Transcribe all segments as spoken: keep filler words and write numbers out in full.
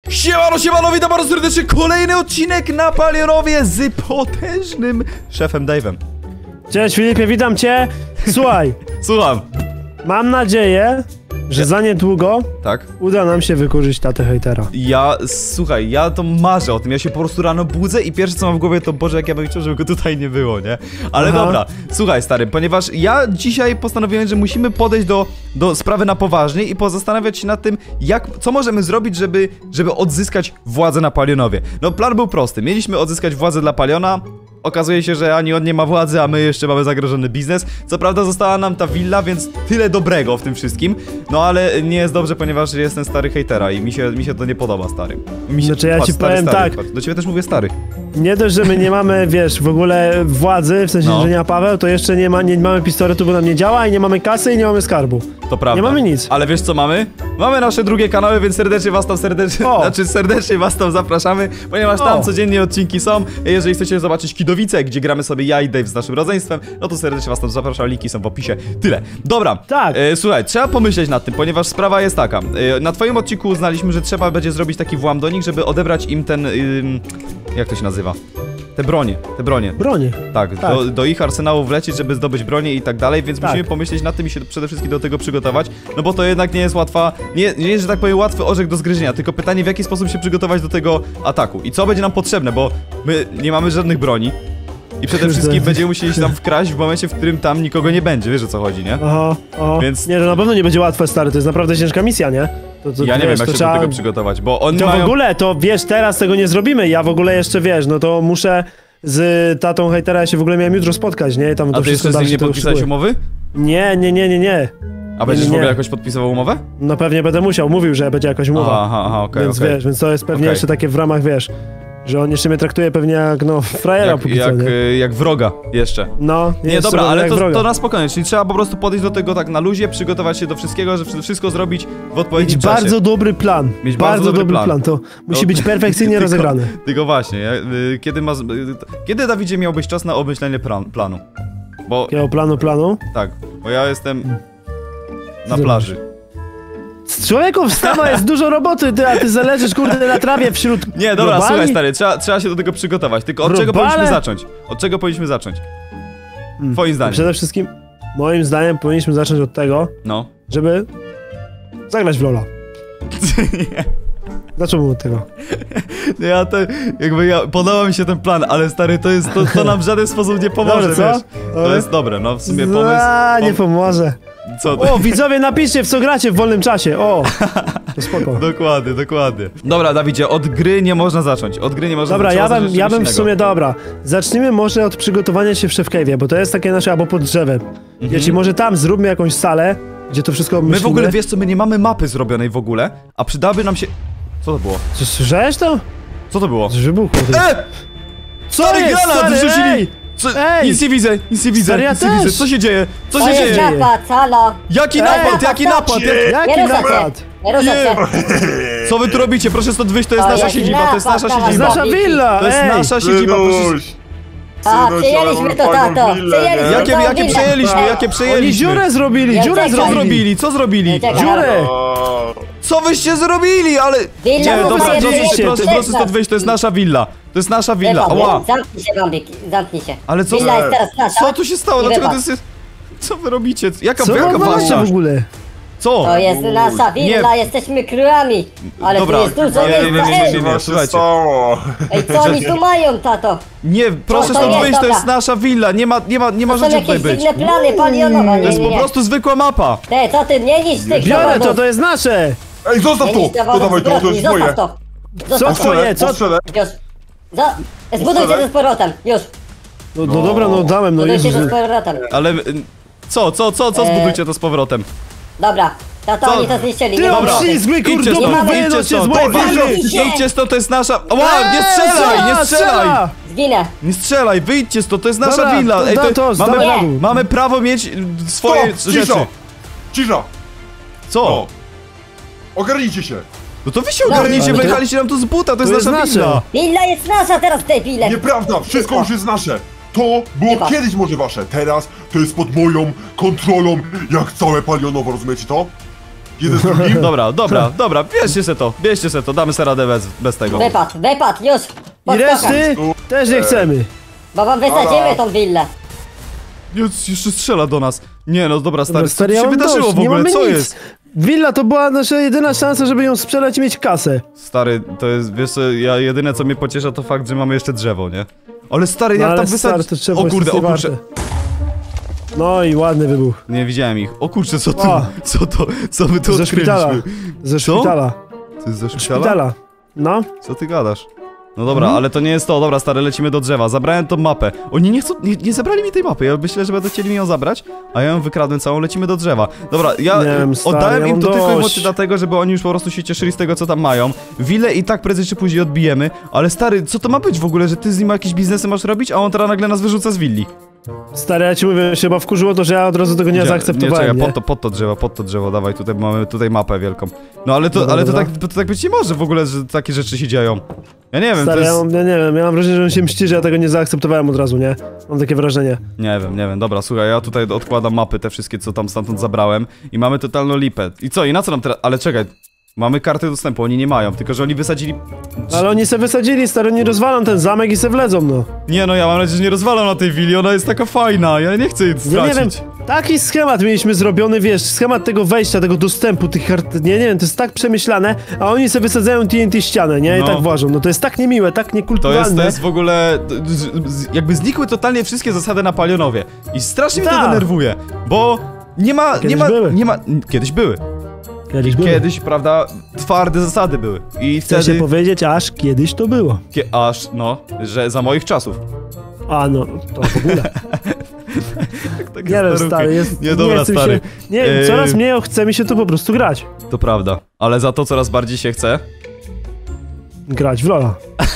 Siemano, siemano, witam bardzo serdecznie. Kolejny odcinek na Palionowie z potężnym szefem Dave'em. Cześć Filipie, witam cię. Słuchaj. Słucham. Mam nadzieję, że za niedługo tak? uda nam się wykurzyć tatę hejtera. Ja, słuchaj, ja to marzę o tym, ja się po prostu rano budzę i pierwsze co mam w głowie to, Boże, jak ja bym chciał, żeby go tutaj nie było, nie? Ale Aha. dobra, słuchaj stary, ponieważ ja dzisiaj postanowiłem, że musimy podejść do, do sprawy na poważnie i pozastanawiać się nad tym, jak, co możemy zrobić, żeby, żeby odzyskać władzę na Palionowie. No plan był prosty, mieliśmy odzyskać władzę dla Paliona. Okazuje się, że ani on nie ma władzy, a my jeszcze mamy zagrożony biznes. Co prawda została nam ta willa, więc tyle dobrego w tym wszystkim. No ale nie jest dobrze, ponieważ jestem stary hejtera i mi się, mi się to nie podoba, stary. Mi się, znaczy ja patrz, ci stary, powiem stary, tak. Patrz, do ciebie też mówię stary. Nie dość, że my nie mamy, wiesz, w ogóle władzy, w sensie, no. że nie ma Paweł, to jeszcze nie, ma, nie mamy pistoletu, bo nam nie działa i nie mamy kasy i nie mamy skarbu. To prawda. Nie mamy nic. Ale wiesz co mamy? Mamy nasze drugie kanały, więc serdecznie was tam serdecznie, o. znaczy serdecznie was tam zapraszamy, ponieważ tam o. codziennie odcinki są. Jeżeli chcecie zobaczyć Kidowice, gdzie gramy sobie ja i Dave z naszym rodzeństwem, no to serdecznie was tam zapraszam, linki są w opisie. Tyle. Dobra. Tak. E, słuchaj, trzeba pomyśleć nad tym, ponieważ sprawa jest taka. E, na twoim odcinku uznaliśmy, że trzeba będzie zrobić taki włam do nich, żeby odebrać im ten, ym, jak to się nazywa? Te bronie, te bronie. Bronie. Tak, tak. Do, do ich arsenału wlecieć, żeby zdobyć bronię i tak dalej, więc tak. musimy pomyśleć nad tym i się przede wszystkim do tego przygotować, no bo to jednak nie jest łatwa, nie, nie jest, że tak powiem, łatwy orzech do zgryzienia, tylko pytanie, w jaki sposób się przygotować do tego ataku i co będzie nam potrzebne, bo my nie mamy żadnych broni i przede wszystkim będziemy musieli się tam wkraść w momencie, w którym tam nikogo nie będzie, wiesz o co chodzi, nie? Aha, aha. Więc... Nie, to na pewno nie będzie łatwe, stary, to jest naprawdę ciężka misja, nie? To, to, ja nie wiesz, wiem, jak się trzeba... do tego przygotować, bo oni To mają... w ogóle, to wiesz, teraz tego nie zrobimy, ja w ogóle jeszcze, wiesz, no to muszę z tatą hejtera, ja się w ogóle miałem jutro spotkać, nie? Tam A to ty jeszcze z nim nie podpisałeś umowy? Nie, nie, nie, nie, nie. A będziesz nie, w ogóle nie. jakoś podpisywał umowę? No pewnie będę musiał, mówił, że będzie jakaś umowa. Aha, aha, okej, Więc okay. wiesz, więc to jest pewnie okay. jeszcze takie w ramach, wiesz, że on jeszcze mnie traktuje pewnie jak, no, frajera jak, póki jak, co, nie? jak wroga jeszcze. No, nie, dobra, ale to, to na spokojnie, czyli trzeba po prostu podejść do tego tak na luzie, przygotować się do wszystkiego, że wszystko zrobić w odpowiednim Mieć czasie. bardzo dobry plan. Mieć bardzo, bardzo dobry, dobry plan. plan. To musi no, być perfekcyjnie tylko, rozegrane. Tylko właśnie, kiedy masz, kiedy Dawidzie miałbyś czas na obmyślenie plan, planu? Bo... Jakiego planu, planu? Tak, bo ja jestem na plaży. Człowieku, wstawa, jest dużo roboty, ty, a ty zależysz, kurde, na trawie wśród Nie, dobra, robali? słuchaj stary, trzeba, trzeba się do tego przygotować, tylko od Robale? czego powinniśmy zacząć? Od czego powinniśmy zacząć? Hmm. Twoim zdaniem. Przede wszystkim, moim zdaniem, powinniśmy zacząć od tego, no. żeby zagrać w Lola. Nie. Dlaczego od tego? Ja to, jakby ja, podoba mi się ten plan, ale stary, to jest, to, to nam w żaden sposób nie pomoże, Dobre, co? wiesz? To jest dobre, no w sumie pomysł... A, pom nie pomoże. Co? O, widzowie, napiszcie, w co gracie w wolnym czasie, o! To spoko. Dokładnie, dokładnie. Dobra, Dawidzie, od gry nie można zacząć, od gry nie można dobra, zacząć. Dobra, ja bym, ja bym w sumie, dobra. Zacznijmy może od przygotowania się w Chef Cave'ie, bo to jest takie nasze, albo pod drzewem. Mhm. Wiecie, może tam zróbmy jakąś salę, gdzie to wszystko myślimy. My w ogóle, wiesz co, my nie mamy mapy zrobionej w ogóle, a przydałaby nam się... Co to było? Co, słyszałeś to? Co to było? Coś wybuchło. E! Co stary, jest, granat, stary, wrzucili! Co? Ej! Nic nie widzę, nic nie widzę, Stary, ja nic nie też. widzę. Co się dzieje? Co To się jest dzieje? napad, halo! Jaki Ej! napad? Jaki napad? Jak... Jaki Nie ruszać napad? się! Nie ruszać się! Co wy tu robicie? Proszę stąd wyjść, to jest To nasza jest siedziba, to jest napad, nasza dawaj, To jest siedziba. nasza willa, To jest ej! nasza siedziba, proszę... A, przejęliśmy to, tato! Przejęliśmy Jakie, tą jakie willę. przejęliśmy, jakie Oni przejęliśmy? dziurę zrobili, Ja dziurę czekam. Co zrobili! zrobili? Co zrobili? Czekaj, Dziurę! Co wyście zrobili? Ale... Willa Nie, zostaje dobra, proszę, przejęta. proszę, proszę stąd wyjść, to jest nasza willa. To jest nasza willa, Wypadł. ała. Zamknij się, Bambik, zamknij się. Ale co... Willa jest teraz nasza. Co tu się stało? I Dlaczego to wypadł. jest... Co wy robicie? Jaka, Co jaka wam macie wasza? w ogóle? Co? To jest nasza willa, jesteśmy królami. Ale Dobra, tu jest dużo nie, nie, miejsca, nie, nie, ej! nie, nie, słuchajcie. Ej, co oni tu mają, tato? Nie, proszę to stąd jest, wyjść, to dobra. jest nasza willa, nie ma, nie ma, nie To są możecie tutaj jakieś być. dziwne plany palionowe, To nie, jest nie, po nie. prostu zwykła mapa. Ty, co ty, nie niszcz tych Biorę to, dowodów. to jest nasze! Ej, zostaw Nie to! niszcz To dowodów, dawaj to, to jest zostaw moje! to. Co Zostaw to. twoje, co? Postrzelę. Już. Za... Zbudujcie to z powrotem, już. No, no dobra, no dałem, no Zbudujcie Jezus. to z powrotem. Ale... y, Co, co, co, co Eee. zbudujcie to z powrotem? Dobra, tato, Co? oni to zniszczyli, Ty nie Dobra. mamy. obślizgły, Idźcie kurde, stąd, wyjedźcie idźcie z stąd. mojej Dobra. willi! Idźcie. Idźcie stąd, to jest nasza... Ła, nie strzelaj, nie strzelaj! Zginę. Nie strzelaj, wyjdźcie stąd, to jest nasza Dobra, willa. to Ej, da to, to, mamy, zdawaj na dół. mamy prawo mieć y, swoje Stop! rzeczy. Cisza! Cisza! Co? No. Ogarnijcie się! No to wy się No, ogarnijcie, ale to- wjechaliście nam tu z buta, to jest to jest nasza nasze. willa. Willa jest nasza teraz w tej wille. Nieprawda! Wszystko już jest nasze! To było Chyba. kiedyś może wasze, teraz to jest pod moją kontrolą, jak całe Palionowo, rozumiecie to? Jeden z drugim? Dobra, dobra, dobra, bierzcie se to, bierzcie se to, damy se radę bez, bez tego. Wypad, wypad, już! I Podskokam. reszty też nie chcemy. Bo wam wysadzimy tą willę. Jest, jeszcze strzela do nas. Nie no, dobra, stary, Dobra, co stary, tu ja się mam wydarzyło dość, w nie ogóle, mamy co nic. jest? Willa to była nasza jedyna szansa, żeby ją sprzedać i mieć kasę. Stary, to jest, wiesz co, ja jedyne co mnie pociesza to fakt, że mamy jeszcze drzewo, nie? Ale stary, No jak ale tam stary, wysadzić... to trzeba O kurde, o kurczę. No i ładny wybuch. Nie widziałem ich. O kurczę, co tu, O. co to, co my tu Ze szpitala. odkryliśmy? Ze Co? szpitala. To jest ze szpitala? Szpitala. No. Co ty gadasz? No dobra, Mhm. ale to nie jest to. Dobra, stary, lecimy do drzewa. Zabrałem tą mapę. Oni nie chcą, nie, nie zabrali mi tej mapy. Ja myślę, że będą chcieli mi ją zabrać, a ja ją wykradłem całą, lecimy do drzewa. Dobra, ja Nie wiem, stary, oddałem ja im mam to tylko i dość. wyłącznie dlatego, żeby oni już po prostu się cieszyli z tego, co tam mają. Willę i tak prędzej czy później odbijemy, ale stary, co to ma być w ogóle, że ty z nim jakieś biznesy masz robić, a on teraz nagle nas wyrzuca z willi? Stary, ja ci mówię, się chyba wkurzyło to, że ja od razu tego nie Gdzie- zaakceptowałem, Nie, czekaj, nie? pod to, pod to drzewo, pod to drzewo, dawaj, tutaj mamy tutaj mapę wielką. No ale to, Dobra, ale to dobra. tak, to tak być nie może w ogóle, że takie rzeczy się dzieją. Ja nie wiem, Stary, to ja, jest... mam, ja nie wiem, ja mam wrażenie, że on się mści, że ja tego nie zaakceptowałem od razu, nie? Mam takie wrażenie. Nie wiem, nie wiem, dobra, słuchaj, ja tutaj odkładam mapy, te wszystkie, co tam stamtąd zabrałem i mamy totalną lipę. I co, i na co nam teraz... Ale czekaj, mamy karty dostępu, oni nie mają, tylko że oni wysadzili... Ale oni se wysadzili, stary, nie rozwalam ten zamek i se wledzą, no. Nie no, ja mam nadzieję, że nie rozwalam na tej willi, ona jest taka fajna, ja nie chcę jej Ja stracić. nie wiem, taki schemat mieliśmy zrobiony, wiesz, schemat tego wejścia, tego dostępu, tych kart, nie, nie wiem, to jest tak przemyślane, a oni sobie wysadzają T N T ścianę, nie? I No. tak włażą, no to jest tak niemiłe, tak To niekulturalne. jest, to jest w ogóle... z- z- jakby znikły totalnie wszystkie zasady na Palionowie. I strasznie mnie to Tak. denerwuje, bo nie ma... Kiedyś nie ma, były. nie ma... Kiedyś były. Kiedyś było. Kiedyś, prawda, twarde zasady były. I Chcę się wtedy... powiedzieć, aż kiedyś to było. Kie, aż, no, że za moich czasów. A no, to w ogóle. Tak Nie wiem, stary, jest... Nie, dobra, chce mi stary. Się, nie, Yy, coraz mniej chce mi się tu po prostu grać. To prawda, ale za to coraz bardziej się chce. Grać w Lola.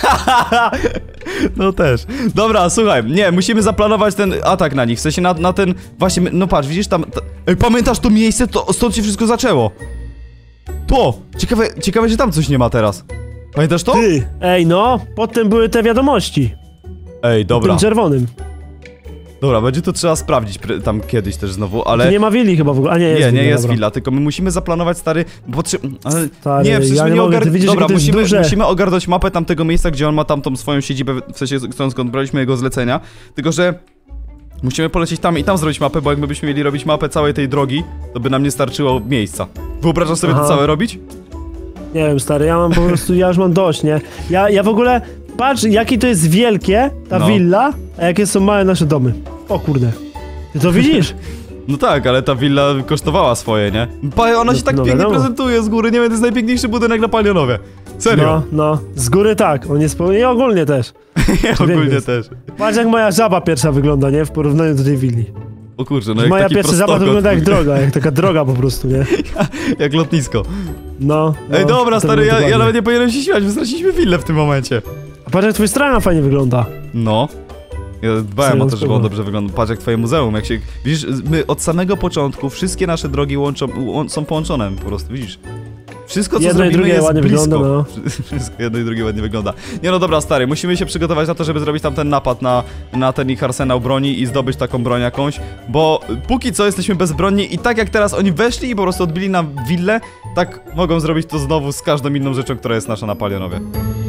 No też. Dobra, słuchaj, nie, musimy zaplanować ten atak na nich, w sensie na, na ten... Właśnie, no patrz, widzisz tam... Ta, ej, pamiętasz to miejsce? To, stąd się wszystko zaczęło. To! Ciekawe, ciekawe, że tam coś nie ma teraz. Pamiętasz to? Ty, ej no, potem były te wiadomości. Ej, dobra, Tym czerwonym. dobra, będzie to trzeba sprawdzić pr- tam kiedyś też znowu, ale... Tu nie ma willi chyba w ogóle, a nie jest Nie, nie willa, jest dobra. willa, tylko my musimy zaplanować, stary, bo potrze... ale... Stary, nie, przecież ja my nie nie mogę, ty ogar... widzisz, Dobra, jakie to jest musimy, duże. musimy ogarnąć mapę tamtego miejsca, gdzie on ma tam tą swoją siedzibę, w sensie skąd, skąd braliśmy jego zlecenia, tylko że... Musimy polecieć tam i tam zrobić mapę, bo jak my byśmy mieli robić mapę całej tej drogi, to by nam nie starczyło miejsca. Wyobrażasz sobie Aha. to całe robić? Nie wiem, stary, ja mam po prostu, ja już mam dość, nie? Ja, ja w ogóle, patrz, jakie to jest wielkie, ta No. willa, a jakie są małe nasze domy. O kurde. Ty to widzisz? No tak, ale ta willa kosztowała swoje, nie? Pa, ona No- się tak no pięknie wiadomo. prezentuje z góry, nie wiem, to jest najpiękniejszy budynek na Palionowie. Serio. No, no, z góry tak, on jest, po- i ogólnie też. Ogólnie jest. też. Patrz jak moja żaba pierwsza wygląda, nie? W porównaniu do tej willi. O kurczę, no jak Moja taki pierwsza żaba to prostokąt, wygląda jak droga, jak taka droga po prostu, nie? jak lotnisko. No. no Ej, dobra, to stary, ja, dokładnie. ja nawet nie powinienem się śmiać, wystraciliśmy willę w tym momencie. A patrz jak twój strona fajnie wygląda. No. Ja dbałem Serio, o to, żeby spoko. on dobrze wyglądał. Patrz jak twoje muzeum, jak się... Widzisz, my od samego początku wszystkie nasze drogi łączą, łą, są połączone po prostu, widzisz? Wszystko co Jedno i zrobimy drugie jest ładnie blisko. wygląda, no. Wszystko jedno i drugie ładnie wygląda. Nie no dobra, stary, musimy się przygotować na to, żeby zrobić tam ten napad na, na ten ich arsenał broni i zdobyć taką broń jakąś, bo póki co jesteśmy bezbronni i tak jak teraz oni weszli i po prostu odbili nam willę, tak mogą zrobić to znowu z każdą inną rzeczą, która jest nasza na Palionowie.